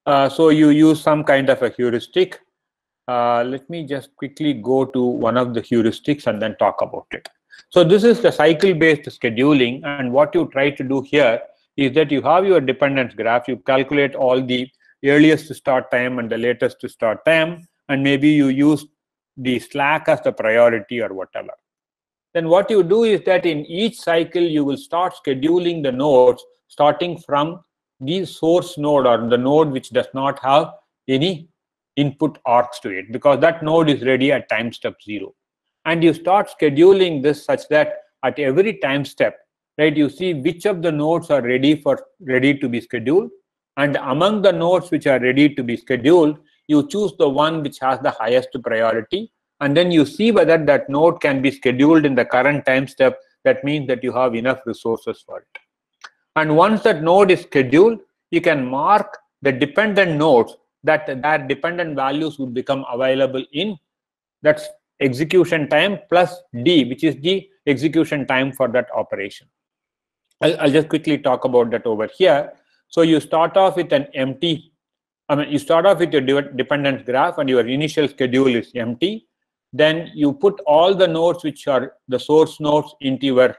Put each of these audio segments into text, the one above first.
So you use some kind of a heuristic. Let me just quickly go to one of the heuristics and then talk about it. So this is the cycle-based scheduling, and what you try to do here is that you have your dependence graph, you calculate all the earliest start time and the latest start time, and maybe you use the slack as the priority or whatever. Then what you do is that in each cycle, you will start scheduling the nodes starting from the source node or the node which does not have any input arcs to it, because that node is ready at time step 0. And you start scheduling this such that at every time step, right, you see which of the nodes are ready to be scheduled, and among the nodes which are ready to be scheduled, you choose the one which has the highest priority, and then you see whether that node can be scheduled in the current time step. That means that you have enough resources for it. And once that node is scheduled, you can mark the dependent nodes that dependent values would become available in that's execution time plus D, which is the execution time for that operation. I'll just quickly talk about that over here. So you start off with an empty, you start off with your dependence graph and your initial schedule is empty. Then you put all the nodes which are the source nodes into your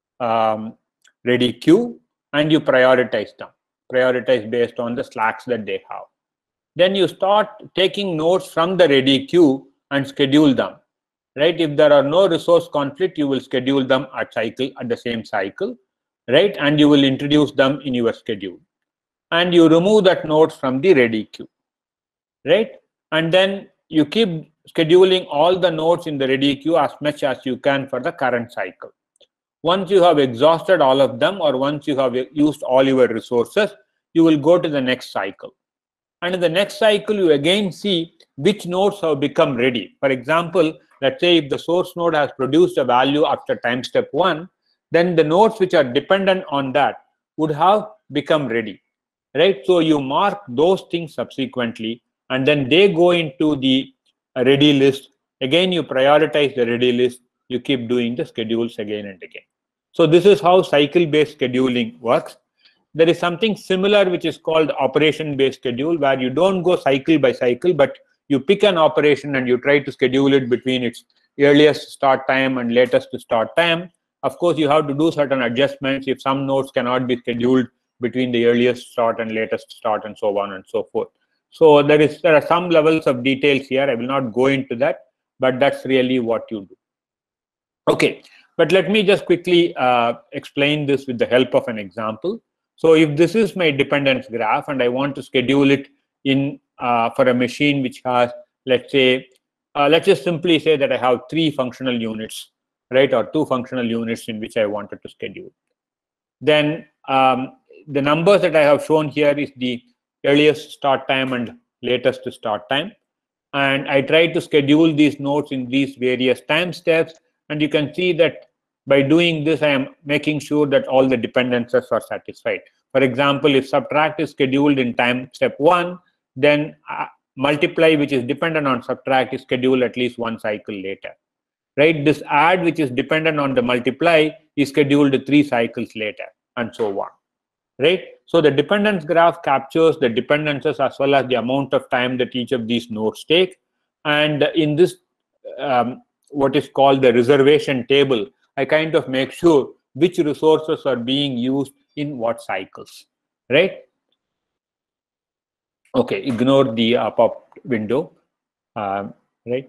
ready queue, and you prioritize them. Prioritize based on the slacks that they have. Then you start taking nodes from the ready queue and schedule them. Right? If there are no resource conflict, you will schedule them at the same cycle, right? And you will introduce them in your schedule. And you remove that nodes from the ready queue, right? And then you keep scheduling all the nodes in the ready queue as much as you can for the current cycle. Once you have exhausted all of them, or once you have used all your resources, you will go to the next cycle. And in the next cycle, you again see which nodes have become ready. For example, let's say if the source node has produced a value after time step 1, then the nodes which are dependent on that would have become ready, right? So you mark those things subsequently, and then they go into the ready list. Again, you prioritize the ready list. You keep doing the schedules again and again. So this is how cycle-based scheduling works. There is something similar which is called operation-based schedule, where you don't go cycle by cycle, but you pick an operation and you try to schedule it between its earliest start time and latest start time. Of course, you have to do certain adjustments if some nodes cannot be scheduled between the earliest start and latest start, and so on and so forth. So there are some levels of details here. I will not go into that, but that's really what you do. Okay, but let me just quickly explain this with the help of an example. So if this is my dependence graph and I want to schedule it in for a machine which has, let's just simply say that I have 3 functional units, right, or 2 functional units in which I wanted to schedule. Then the numbers that I have shown here is the earliest start time and latest start time. And I try to schedule these nodes in these various time steps. And you can see that by doing this, I am making sure that all the dependencies are satisfied. For example, if subtract is scheduled in time step 1, then multiply, which is dependent on subtract, is scheduled at least 1 cycle later. Right? This add, which is dependent on the multiply, is scheduled 3 cycles later, and so on. Right? So the dependence graph captures the dependencies as well as the amount of time that each of these nodes take. And in this, what is called the reservation table, I kind of make sure which resources are being used in what cycles, right? Okay, ignore the pop window, right?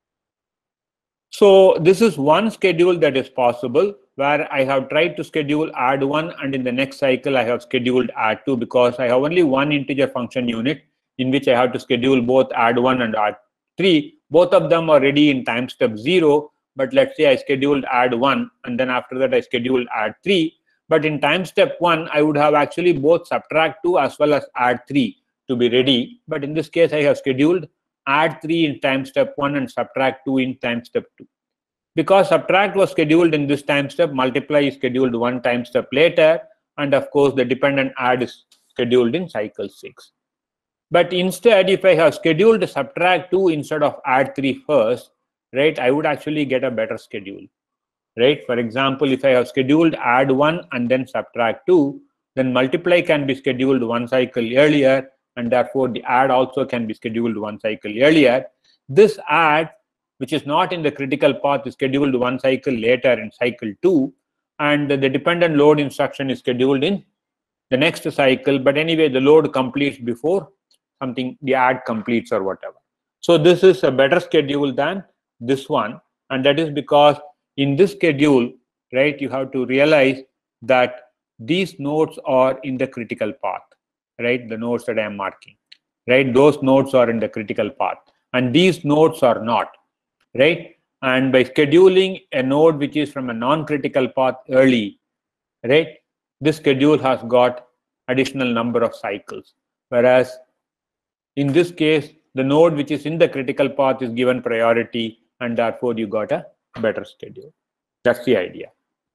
So this is one schedule that is possible, where I have tried to schedule add 1, and in the next cycle I have scheduled add 2, because I have only one integer function unit in which I have to schedule both add 1 and add 3. Both of them are ready in time step 0, but let's say I scheduled add 1, and then after that I scheduled add 3. But in time step 1, I would have actually both subtract 2 as well as add 3 to be ready. But in this case, I have scheduled add 3 in time step 1 and subtract 2 in time step 2. Because subtract was scheduled in this time step, multiply is scheduled 1 time step later, and of course the dependent add is scheduled in cycle 6. But instead, if I have scheduled subtract 2 instead of add 3 first, right, I would actually get a better schedule, right? For example, if I have scheduled add 1 and then subtract 2, then multiply can be scheduled 1 cycle earlier, and therefore the add also can be scheduled one cycle earlier. This add, which is not in the critical path, is scheduled one cycle later in cycle 2, and the dependent load instruction is scheduled in the next cycle, but anyway the load completes before something the add completes or whatever. So this is a better schedule than this one, and that is because in this schedule, right, you have to realize that these nodes are in the critical path, right? The nodes that I am marking, right? Those nodes are in the critical path, and these nodes are not, right? And by scheduling a node which is from a non-critical path early, right, this schedule has got additional number of cycles, whereas in this case the node which is in the critical path is given priority, and therefore you got a better schedule. That's the idea,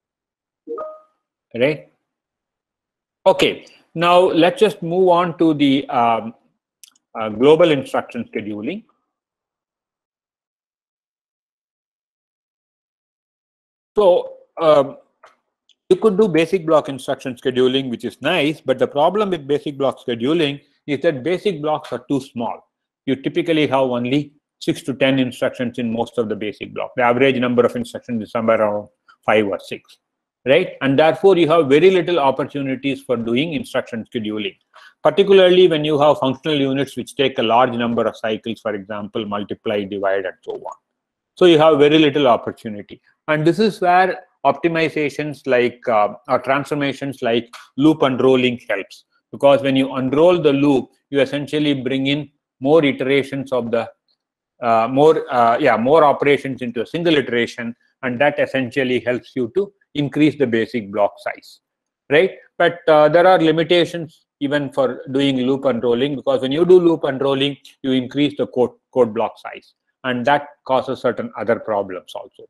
right? Okay, now let's just move on to the global instruction scheduling. So you could do basic block instruction scheduling, which is nice, but the problem with basic block scheduling is that basic blocks are too small. You typically have only 6 to 10 instructions in most of the basic block. The average number of instructions is somewhere around 5 or 6, right? And therefore you have very little opportunities for doing instruction scheduling, particularly when you have functional units which take a large number of cycles, for example, multiply, divide, and so on. So you have very little opportunity, and this is where optimizations like or transformations like loop unrolling helps, because when you unroll the loop, you essentially bring in more iterations of the more operations into a single iteration, and that essentially helps you to increase the basic block size, right? But there are limitations even for doing loop unrolling, because when you do loop unrolling, you increase the code block size, and that causes certain other problems also.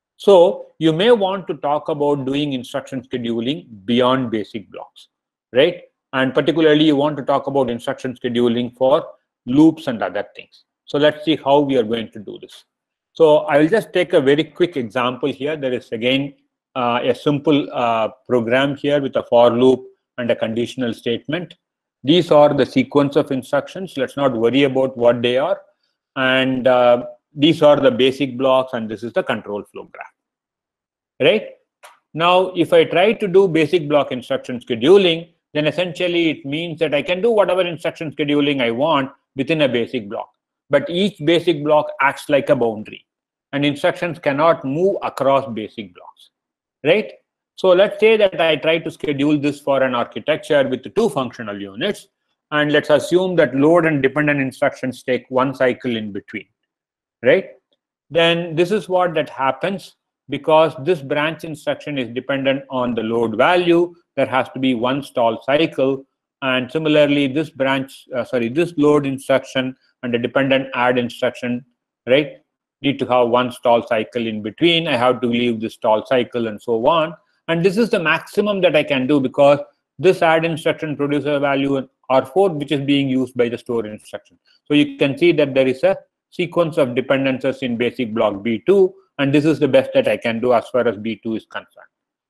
So you may want to talk about doing instruction scheduling beyond basic blocks, right? And particularly you want to talk about instruction scheduling for loops and other things. So let's see how we are going to do this. So I will just take a very quick example here. There is again a simple program here with a for loop and a conditional statement. These are the sequence of instructions. Let's not worry about what they are. And these are the basic blocks, and this is the control flow graph, right? Now, if I try to do basic block instruction scheduling, then essentially it means that I can do whatever instruction scheduling I want within a basic block. But each basic block acts like a boundary, and instructions cannot move across basic blocks, right? So let's say that I try to schedule this for an architecture with 2 functional units, and let's assume that load and dependent instructions take 1 cycle in between, right? Then this is what that happens, because this branch instruction is dependent on the load value. There has to be 1 stall cycle, and similarly this this load instruction and the dependent add instruction, right, need to have 1 stall cycle in between. I have to leave the stall cycle and so on, and this is the maximum that I can do, because this add instruction produces a value in R4 which is being used by the store instruction. So you can see that there is a sequence of dependencies in basic block B2, and this is the best that I can do as far as B2 is concerned.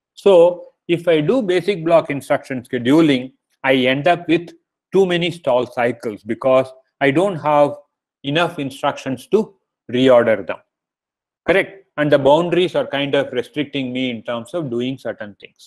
So if I do basic block instruction scheduling, I end up with too many stall cycles because I don't have enough instructions to reorder them, correct? And the boundaries are kind of restricting me in terms of doing certain things.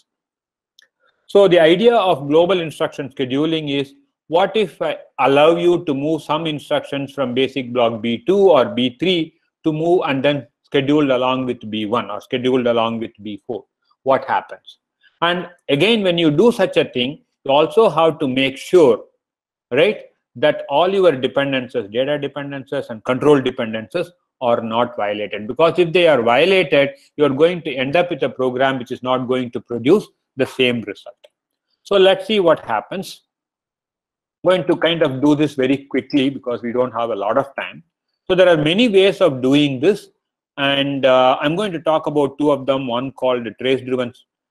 So the idea of global instruction scheduling is, what if I allow you to move some instructions from basic block B2 or B3 to move and then scheduled along with B1 or scheduled along with B4? What happens? And again, when you do such a thing, you also have to make sure, right, that all your dependencies, data dependencies and control dependencies are not violated. Because if they are violated, you're going to end up with a program which is not going to produce the same result. So let's see what happens. I'm going to kind of do this very quickly because we don't have a lot of time. So there are many ways of doing this, and I'm going to talk about 2 of them. One called trace-driven,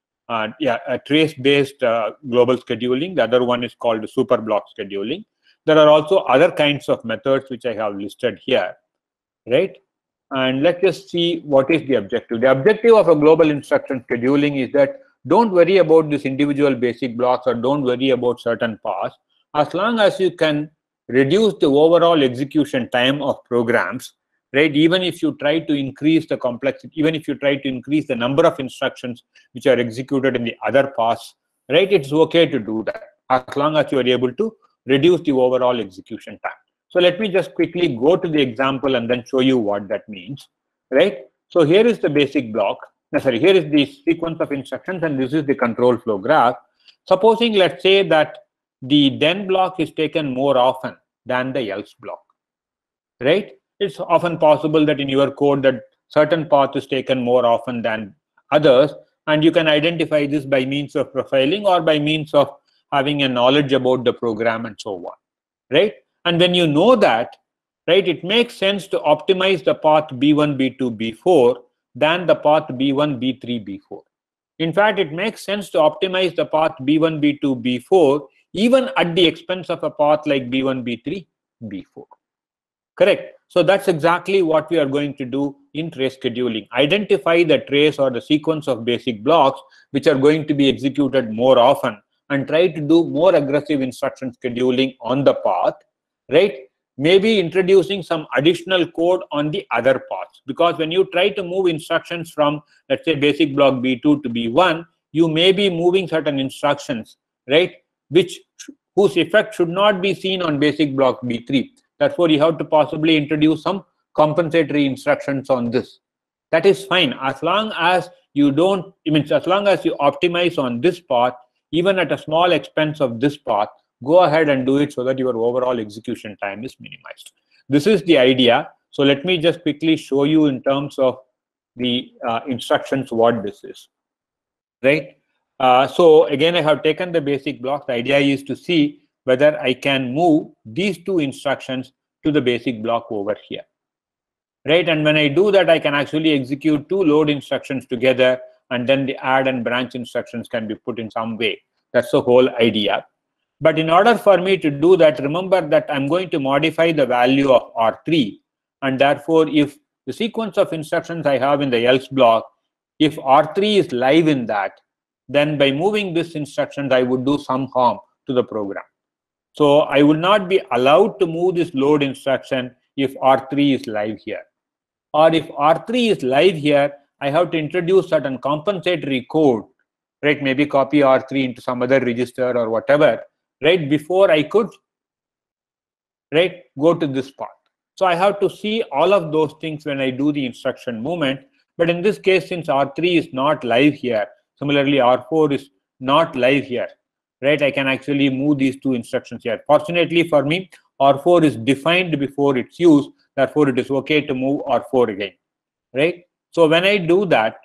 trace-based global scheduling. The other one is called super block scheduling. There are also other kinds of methods which I have listed here, right? And let's just see what is the objective. The objective of a global instruction scheduling is that don't worry about these individual basic blocks or don't worry about certain paths. As long as you can reduce the overall execution time of programs, right? Even if you try to increase the complexity, even if you try to increase the number of instructions which are executed in the other paths, right? It's okay to do that as long as you are able to reduce the overall execution time. So let me just quickly go to the example and then show you what that means, right? So here is the basic block. Here is the sequence of instructions, and this is the control flow graph. Supposing, let's say that the then block is taken more often than the else block, right? It's often possible that in your code that certain path is taken more often than others, and you can identify this by means of profiling or by means of having a knowledge about the program and so on, right? And when you know that, right, it makes sense to optimize the path B1, B2, B4 than the path B1, B3, B4. In fact, it makes sense to optimize the path B1, B2, B4 even at the expense of a path like B1, B3, B4. Correct. So that's exactly what we are going to do in trace scheduling. Identify the trace or the sequence of basic blocks which are going to be executed more often and try to do more aggressive instruction scheduling on the path, right? Maybe introducing some additional code on the other paths, because when you try to move instructions from, let's say, basic block B2 to B1, you may be moving certain instructions, right, whose effect should not be seen on basic block B3. Therefore, you have to possibly introduce some compensatory instructions on this. That is fine as long as you don't, as long as you optimize on this path, even at a small expense of this path, go ahead and do it so that your overall execution time is minimized. This is the idea. So let me just quickly show you in terms of the instructions what this is, right? So again, I have taken the basic block. The idea is to see whether I can move these two instructions to the basic block over here, right? And when I do that, I can actually execute two load instructions together, and then the add and branch instructions can be put in some way. That's the whole idea. But in order for me to do that, remember that I'm going to modify the value of R3, and therefore if the sequence of instructions I have in the else block, if R3 is live in that, then by moving this instructions, I would do some harm to the program. So I will not be allowed to move this load instruction if R3 is live here. Or if R3 is live here, I have to introduce certain compensatory code, right? Maybe copy R3 into some other register or whatever, right? Before I could, right, go to this part. So I have to see all of those things when I do the instruction movement. But in this case, since R3 is not live here, similarly R4 is not live here, right? I can actually move these two instructions here. Fortunately for me, R4 is defined before it's used. Therefore, it is okay to move R4 again, right? So when I do that,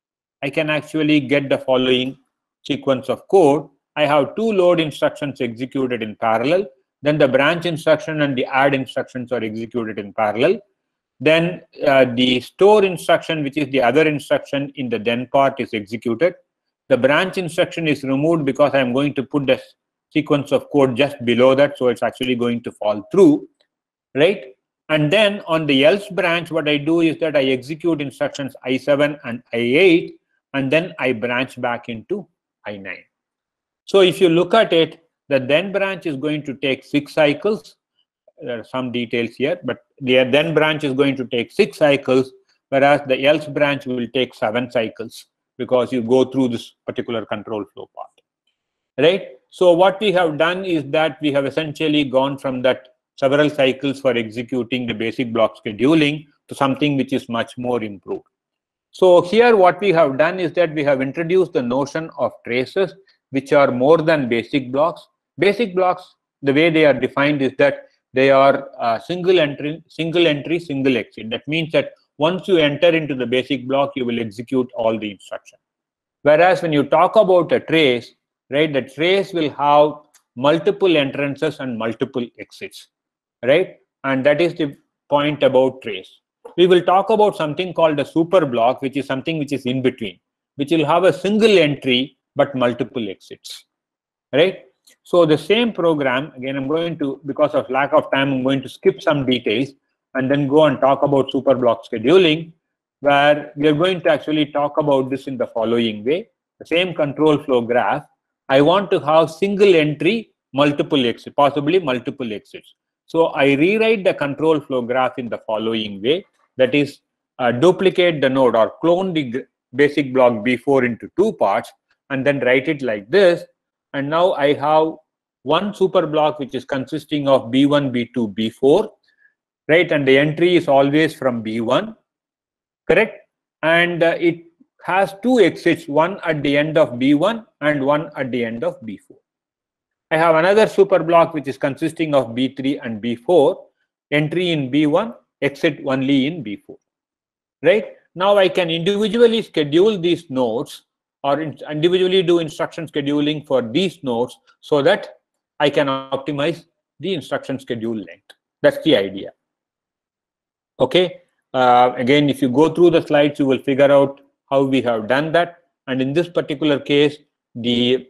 I can actually get the following sequence of code. I have two load instructions executed in parallel. Then the branch instruction and the add instructions are executed in parallel. Then the store instruction, which is the other instruction in the then part, is executed. The branch instruction is removed because I'm going to put the sequence of code just below that, so it's actually going to fall through, right? And then on the else branch, what I do is that I execute instructions I7 and I8, and then I branch back into I9. So if you look at it, the then branch is going to take 6 cycles. There are some details here, but the then branch is going to take 6 cycles, whereas the else branch will take 7 cycles because you go through this particular control flow path, right? So what we have done is that we have essentially gone from that several cycles for executing the basic block scheduling to something which is much more improved. So here what we have done is that we have introduced the notion of traces, which are more than basic blocks. Basic blocks, the way they are defined is that they are single entry, single exit. That means that once you enter into the basic block, you will execute all the instructions. Whereas when you talk about a trace, right, the trace will have multiple entrances and multiple exits, right? And that is the point about trace. We will talk about something called a super block, which is something which is in between, which will have a single entry but multiple exits, right? So the same program, again, I'm going to, because of lack of time, I'm going to skip some details and then go and talk about super block scheduling, where we are going to actually talk about this in the following way. The same control flow graph, I want to have single entry, multiple exits, possibly multiple exits. So I rewrite the control flow graph in the following way. That is, duplicate the node or clone the basic block B4 into two parts and then write it like this. And now I have one super block which is consisting of B1, B2, B4, right? And the entry is always from B1, correct? And it has two exits, one at the end of B1 and one at the end of B4. I have another super block which is consisting of B3 and B4, entry in B1, exit only in B4, right? Now I can individually schedule these nodes or individually do instruction scheduling for these nodes so that I can optimize the instruction schedule length. That's the idea. Okay. Again, if you go through the slides, you will figure out how we have done that. And in this particular case, the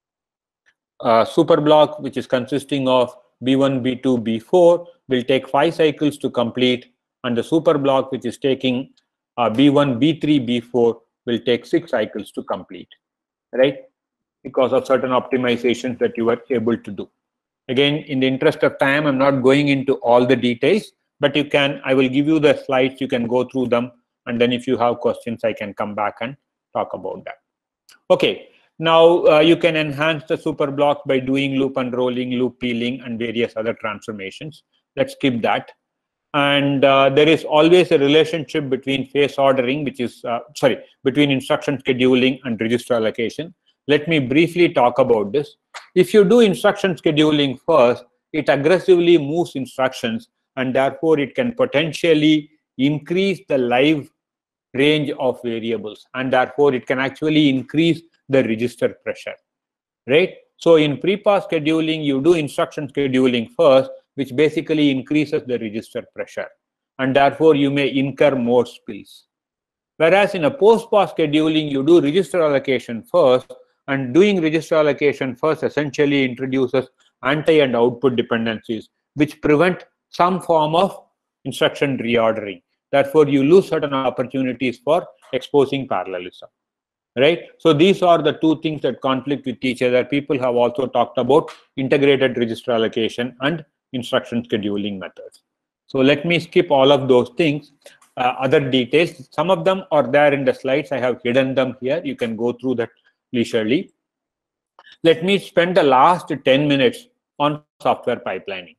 super block, which is consisting of B1, B2, B4, will take 5 cycles to complete, and the super block, which is taking B1, B3, B4, will take 6 cycles to complete, right? Because of certain optimizations that you were able to do. Again, in the interest of time, I'm not going into all the details, but you can, I will give you the slides, you can go through them, and then if you have questions, I can come back and talk about that. Okay. Now you can enhance the super block by doing loop unrolling, loop peeling, and various other transformations. Let's skip that. And there is always a relationship between phase ordering, which is, between instruction scheduling and register allocation. Let me briefly talk about this. If you do instruction scheduling first, it aggressively moves instructions, and therefore it can potentially increase the live range of variables, and therefore it can actually increase the register pressure, right? So in pre-pass scheduling, you do instruction scheduling first, which basically increases the register pressure, and therefore you may incur more spills. Whereas in a post-pass scheduling, you do register allocation first, and doing register allocation first essentially introduces anti and output dependencies, which prevent some form of instruction reordering. Therefore, you lose certain opportunities for exposing parallelism. Right? So these are the two things that conflict with each other. People have also talked about integrated register allocation and instruction scheduling methods. So let me skip all of those things. Other details, some of them are there in the slides. I have hidden them here. You can go through that leisurely. Let me spend the last 10 minutes on software pipelining.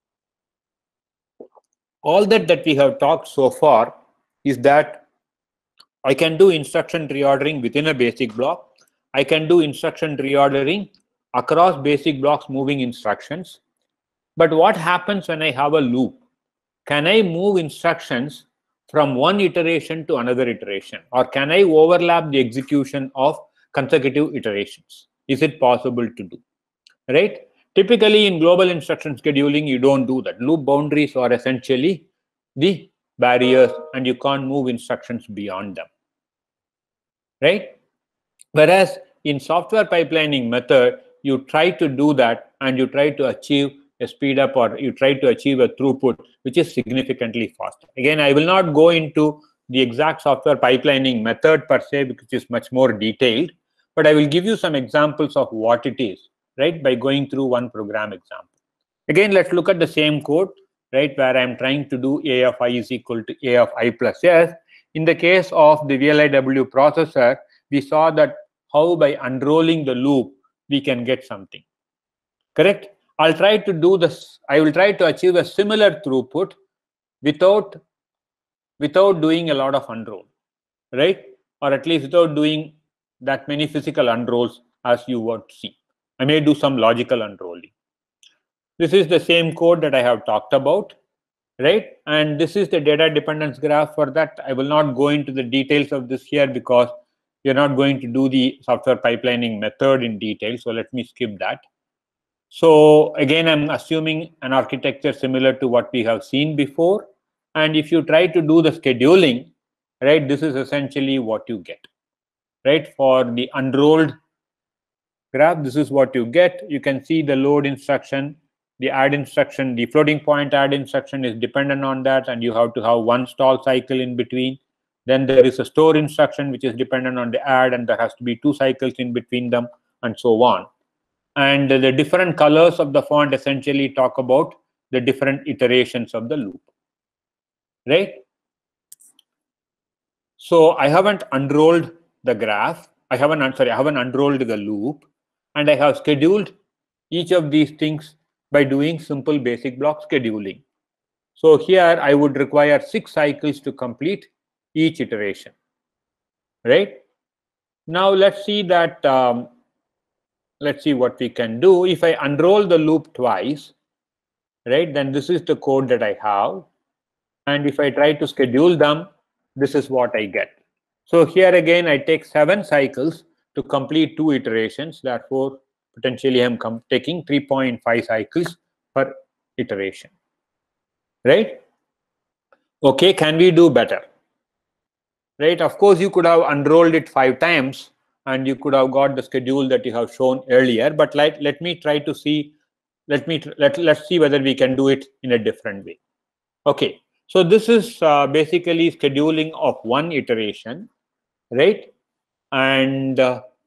All that we have talked so far is that I can do instruction reordering within a basic block. I can do instruction reordering across basic blocks moving instructions. But what happens when I have a loop? Can I move instructions from one iteration to another iteration? Or can I overlap the execution of consecutive iterations? Is it possible to do? Right? Typically in global instruction scheduling, you don't do that. Loop boundaries are essentially the barriers, and you can't move instructions beyond them. Right? Whereas in software pipelining method, you try to do that, and you try to achieve a speed up, or you try to achieve a throughput which is significantly faster. Again, I will not go into the exact software pipelining method per se, because it's much more detailed, but I will give you some examples of what it is, right, by going through one program example. Again, let's look at the same code, right, where I'm trying to do A of I is equal to A of I plus S. In the case of the VLIW processor, we saw that how by unrolling the loop, we can get something, correct? I'll try to do this. I will try to achieve a similar throughput without doing a lot of unroll, right? Or at least without doing that many physical unrolls as you would see. I may do some logical unrolling. This is the same code that I have talked about, right? And this is the data dependence graph for that. I will not go into the details of this here because you're not going to do the software pipelining method in detail. So let me skip that. So again, I'm assuming an architecture similar to what we have seen before. And if you try to do the scheduling, right, this is essentially what you get, right? For the unrolled graph, this is what you get. You can see the load instruction, the add instruction, the floating point add instruction is dependent on that, and you have to have one stall cycle in between. Then there is a store instruction, which is dependent on the add, and there has to be 2 cycles in between them, and so on. And the different colors of the font essentially talk about the different iterations of the loop, right? So I haven't unrolled the graph. I haven't unrolled the loop, and I have scheduled each of these things by doing simple basic block scheduling. So here I would require 6 cycles to complete each iteration, right? Now let's see that. Let's see what we can do. If I unroll the loop twice, right, then this is the code that I have. And if I try to schedule them, this is what I get. So here again, I take 7 cycles to complete 2 iterations. Therefore, potentially I'm taking 3.5 cycles per iteration, right? Okay, can we do better? Right, of course, you could have unrolled it 5 times and you could have got the schedule that you have shown earlier, but let me try to see, let's see whether we can do it in a different way. Okay, so this is basically scheduling of 1 iteration, right? And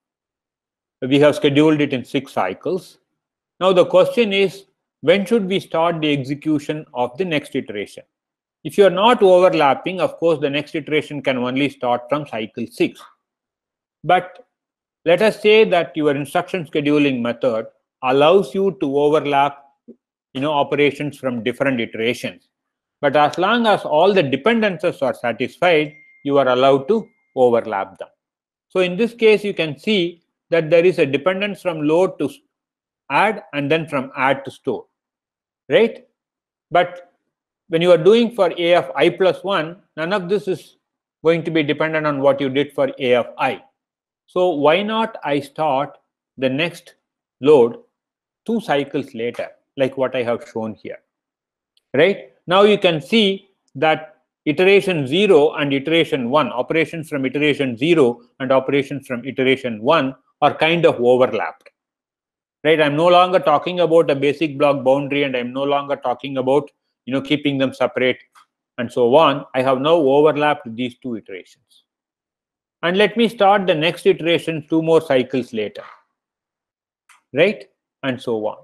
we have scheduled it in 6 cycles. Now the question is, when should we start the execution of the next iteration? If you are not overlapping, of course, the next iteration can only start from cycle 6. But let us say that your instruction scheduling method allows you to overlap, operations from different iterations. But as long as all the dependencies are satisfied, you are allowed to overlap them. So in this case, you can see that there is a dependence from load to add and then from add to store, right? But when you are doing for a of I plus 1, none of this is going to be dependent on what you did for a of I. So why not I start the next load 2 cycles later, like what I have shown here, right? Now you can see that iteration 0 and iteration 1, operations from iteration 0 and operations from iteration 1 are kind of overlapped, right? I'm no longer talking about a basic block boundary, and I'm no longer talking about keeping them separate and so on. I have now overlapped these 2 iterations. And let me start the next iteration 2 more cycles later, right? And so on.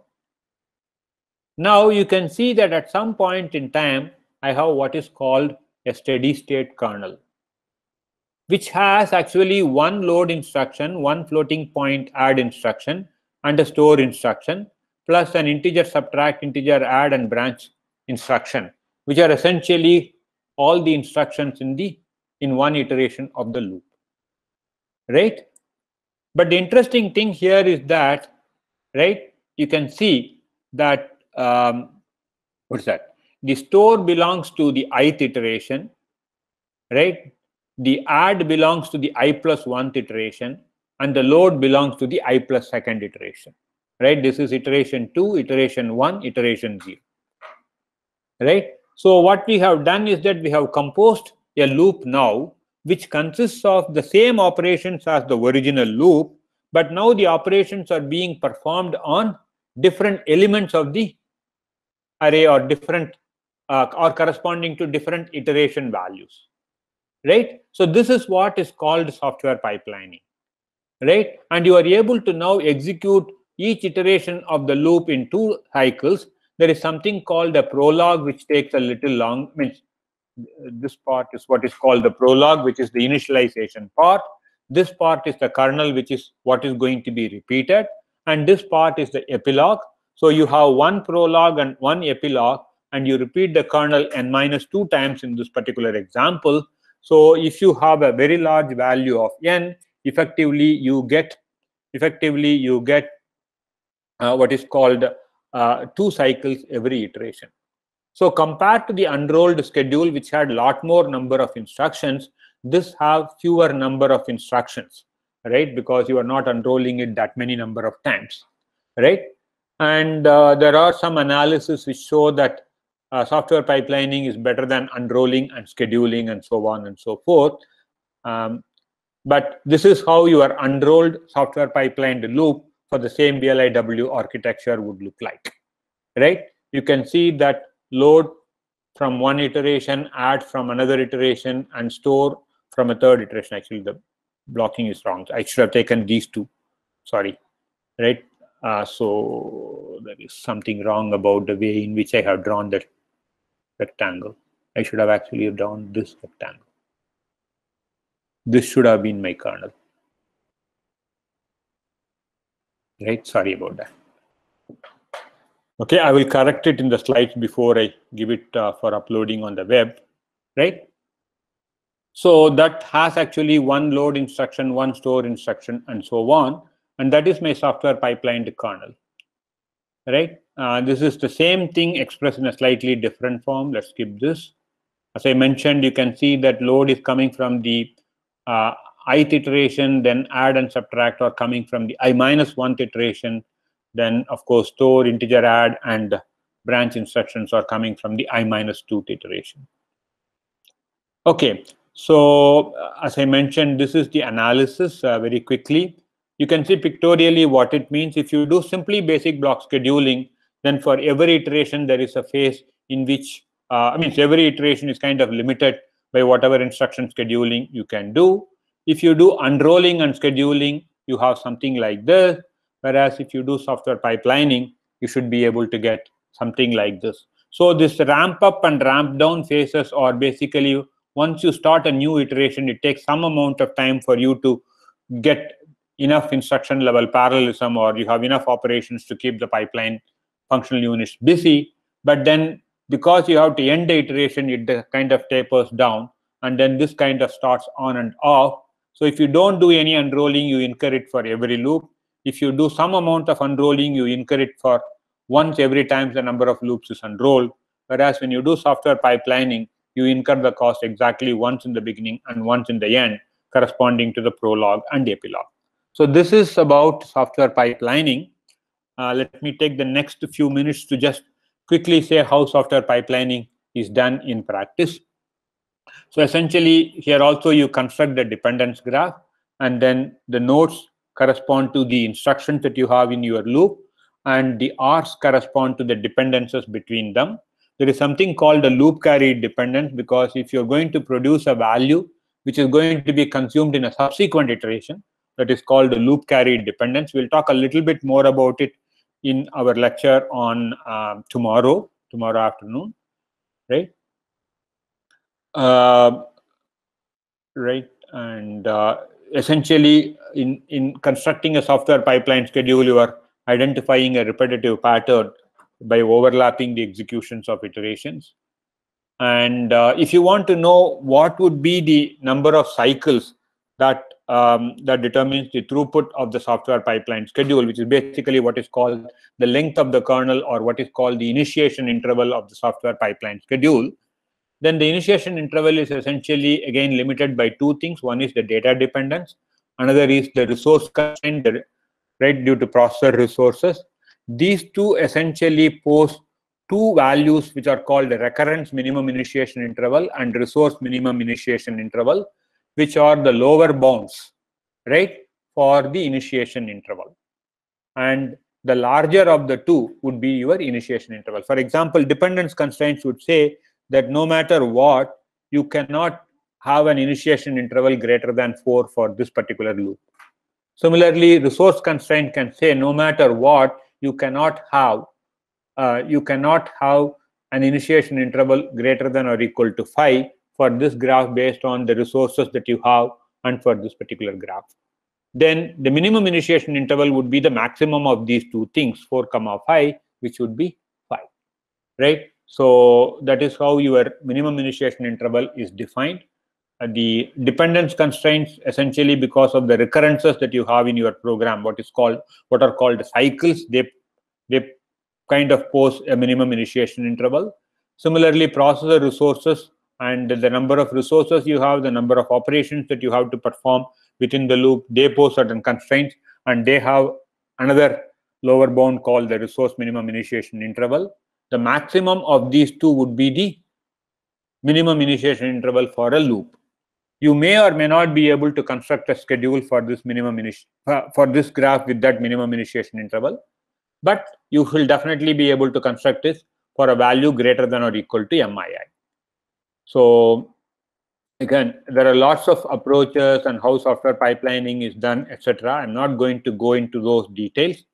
Now you can see that at some point in time, I have what is called a steady state kernel, which has actually 1 load instruction, 1 floating point add instruction, and a store instruction, plus an integer subtract, integer add, and branch instruction, which are essentially all the instructions in one iteration of the loop, right? But the interesting thing here is that, right, you can see that what's that? The store belongs to the ith iteration, right? The add belongs to the I plus 1th iteration, and the load belongs to the I plus 2nd iteration, right? This is iteration 2, iteration 1, iteration 0. Right? So what we have done is that we have composed a loop now which consists of the same operations as the original loop, but now the operations are being performed on different elements of the array, or different or corresponding to different iteration values, right? So this is what is called software pipelining, right? And you are able to now execute each iteration of the loop in 2 cycles. There is something called a prologue, which takes a little long. This part is what is called the prologue, which is the initialization part. This part is the kernel, which is what is going to be repeated. And this part is the epilogue. So you have 1 prologue and 1 epilogue, and you repeat the kernel n-2 times in this particular example. So if you have a very large value of n, effectively you get what is called 2 cycles every iteration. So compared to the unrolled schedule, which had a lot more number of instructions, this have fewer number of instructions, right? Because you are not unrolling it that many number of times, right? And there are some analysis which show that software pipelining is better than unrolling and scheduling and so on and so forth. But this is how your unrolled software pipelined loop for the same VLIW architecture would look like, right? You can see that load from 1 iteration, add from another iteration, and store from a 3rd iteration. Actually, the blocking is wrong. I should have taken these 2. Sorry, right? So there is something wrong about the way in which I have drawn that rectangle. I should have actually drawn this rectangle. This should have been my kernel. Right? Sorry about that. Okay, I will correct it in the slides before I give it for uploading on the web. Right? So that has actually one load instruction, one store instruction, and so on. And that is my software pipelined kernel. Right? This is the same thing expressed in a slightly different form. Let's skip this. As I mentioned, you can see that load is coming from the ith iteration, then add and subtract are coming from the i-1th iteration. Then, of course, store, integer add, and branch instructions are coming from the i-2th iteration. Okay, so as I mentioned, this is the analysis very quickly. You can see pictorially what it means. If you do simply basic block scheduling, then for every iteration, there is a phase in which, every iteration is kind of limited by whatever instruction scheduling you can do. If you do unrolling and scheduling, you have something like this. Whereas if you do software pipelining, you should be able to get something like this. So this ramp up and ramp down phases are basically, once you start a new iteration, it takes some amount of time for you to get enough instruction level parallelism, or you have enough operations to keep the pipeline functional units busy. But then because you have to end the iteration, it kind of tapers down, and then this kind of starts on and off. So if you don't do any unrolling, you incur it for every loop. If you do some amount of unrolling, you incur it for once every time the number of loops is unrolled. Whereas when you do software pipelining, you incur the cost exactly once in the beginning and once in the end, corresponding to the prologue and epilogue. So this is about software pipelining. Let me take the next few minutes to just quickly say how software pipelining is done in practice. So essentially, here also you construct the dependence graph, and then the nodes correspond to the instructions that you have in your loop, and the arcs correspond to the dependencies between them. There is something called a loop carried dependence, because if you're going to produce a value which is going to be consumed in a subsequent iteration, that is called a loop carried dependence. We'll talk a little bit more about it in our lecture on tomorrow afternoon, right? Right, and essentially in constructing a software pipeline schedule, you are identifying a repetitive pattern by overlapping the executions of iterations. And if you want to know what would be the number of cycles that that determines the throughput of the software pipeline schedule, which is basically what is called the length of the kernel, or what is called the initiation interval of the software pipeline schedule, then the initiation interval is essentially again limited by two things. One is the data dependence, another is the resource constraint, right, due to processor resources. These two essentially pose two values which are called the recurrence minimum initiation interval and resource minimum initiation interval, which are the lower bounds, right, for the initiation interval. And the larger of the two would be your initiation interval. For example, dependence constraints would say that no matter what, you cannot have an initiation interval greater than 4 for this particular loop. Similarly, resource constraint can say no matter what, you cannot have an initiation interval greater than or equal to 5 for this graph based on the resources that you have and for this particular graph. Then the minimum initiation interval would be the maximum of these two things, 4, 5, which would be 5, right? So that is how your minimum initiation interval is defined. The dependence constraints, essentially because of the recurrences that you have in your program, what are called cycles, they kind of pose a minimum initiation interval. Similarly, processor resources and the number of resources you have, the number of operations that you have to perform within the loop, they pose certain constraints, and they have another lower bound called the resource minimum initiation interval. The maximum of these two would be the minimum initiation interval for a loop. You may or may not be able to construct a schedule for this for this graph with that minimum initiation interval, but you will definitely be able to construct this for a value greater than or equal to MII. So again, there are lots of approaches and how software pipelining is done, etc. I'm not going to go into those details.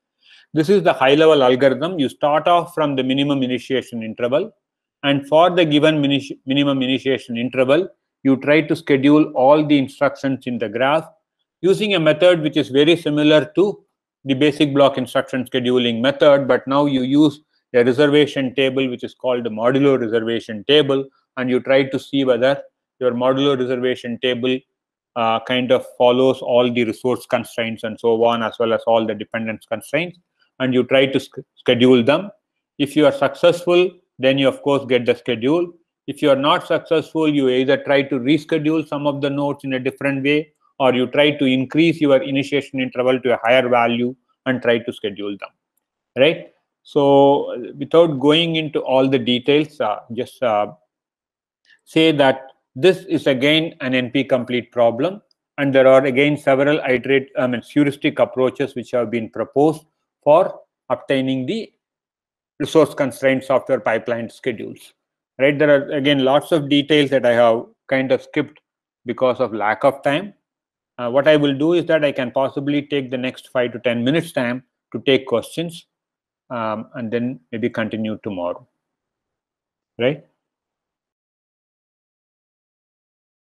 This is the high-level algorithm. You start off from the minimum initiation interval, and for the given minimum initiation interval, you try to schedule all the instructions in the graph using a method which is very similar to the basic block instruction scheduling method, but now you use a reservation table which is called the modulo reservation table, and you try to see whether your modulo reservation table kind of follows all the resource constraints and so on, as well as all the dependence constraints, and you try to schedule them. If you are successful, then you of course get the schedule. If you are not successful, you either try to reschedule some of the nodes in a different way, or you try to increase your initiation interval to a higher value and try to schedule them, right? So without going into all the details, just say that this is again an NP-complete problem, and there are again several heuristic approaches which have been proposed for obtaining the resource constrained software pipeline schedules, right? There are again lots of details that I have kind of skipped because of lack of time. What I will do is that I can possibly take the next 5 to 10 minutes time to take questions, and then maybe continue tomorrow, right?